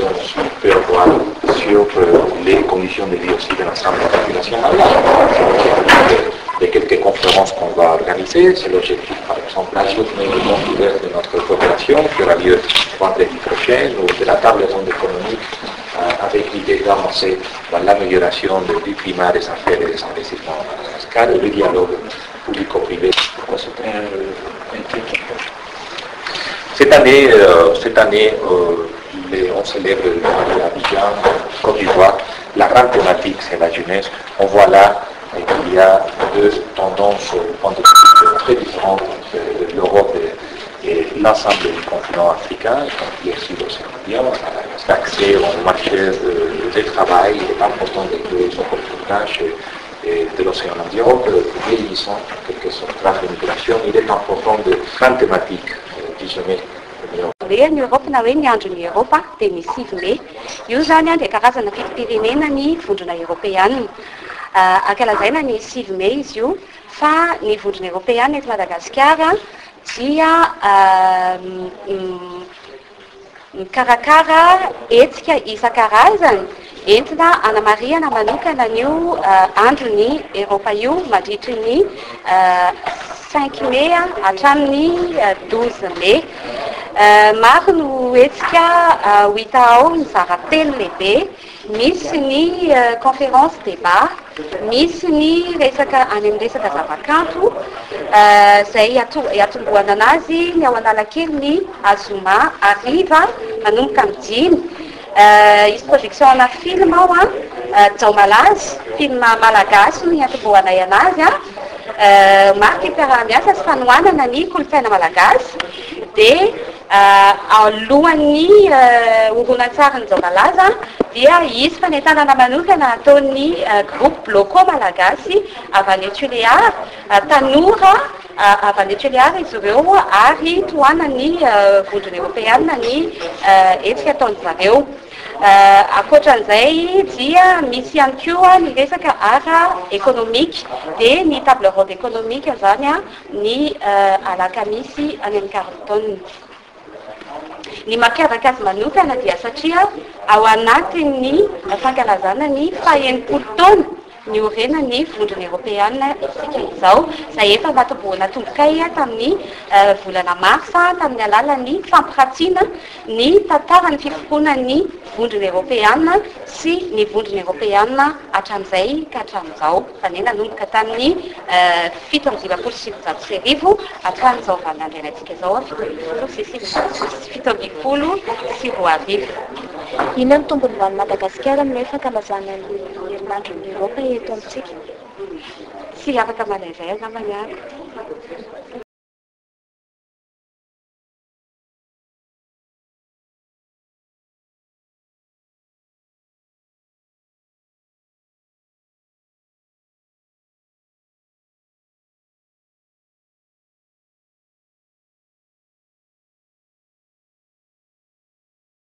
peut avoir sur les conditions de vie aussi de l'ensemble de la population malgache. De quelques conférences qu'on va organiser. C'est l'objectif, par exemple, la journée du monde ouvert de notre population qui aura lieu vendredi prochain, ou de la table ronde économique avec l'idée d'avancer dans l'amélioration du climat des affaires et des investissements à Madagascar et le dialogue publico-privé. Cette année, on célèbre à Abidjan, Côte d'Ivoire, la grande thématique, c'est la jeunesse. On voit là qu'il y a deux tendances au point de vue très différentes de l'Europe et l'ensemble du continent africain, comme bien sûr l'océan Indien. L'accès au marché du travail est important des opportunités de l'océan Indien. Vieillissant, en quelque sorte, la migration, il est important de grandes thématiques du sommet. Ny Europe na hoe ny andron'ny Europa dia ny 6 mai. Io zany dia karazana fitim-pirenena ny vondrona Europeanina. Ankalazaina ny 6 mai izy io, fa ny vondrona Europeanina eto Madagasikara dia mikarakara hetsika isan-karazany entina hanamariana manokana an'io andron'ny Europa io mandritra ny 5 mai hatramin'ny 12 mai. Maro no hetsika ho hita ao ny zara-telo lehibe, misy ny conférence débat, misy ny resaka any amin'ny resaka zava-kanto izay atombohana anazy ny ao Analakely ny Azoma hariva manomboka amin'ny 5. Isy projection ana film ao Jao Malazy, film malagasy no atombohanay anazy marika mpiara-miasa sy fanohanana ny kolontsaina malagasy dia alohan'ny horonan-tsary ny Jao Malazy dia isy fanentanana manokana ataon'ny groupe locaux malagasy avy any Toliara, tanora avy any Toliara izy ireo ary tohanany vondrona Europeanina ny hetsika ataony zareo. Ankoatran'izay dia misy ihany koa ny resaka art économique dia ny table ronde économique zany ny alakamisy any amin'ny 40 taona. Ny mampiavaka azy manokana dia satria ao anatin'ny fankalazana ny faha-80 taona ny orenan'ny vondrona Europeanina isika izao, izay efa natombohana tombokay tamin'ny volana marsa tamin'ny alalan'ny fampiratsiana ny tantaran'ny fiforonan'ny vondrona Europeanina sy ny vondrona Europeanina hatramin'izay ka hatramin'izao. Izany hoe nanomboka tamin'ny 1790 hatramin'izao vaninandrenantsika izao 1720. Inona ny tombony ho an'i Madagasikara amin'ny fankalazana ny herinandron'ny Europa eto amintsika? Tsy afaka malaizay angambany.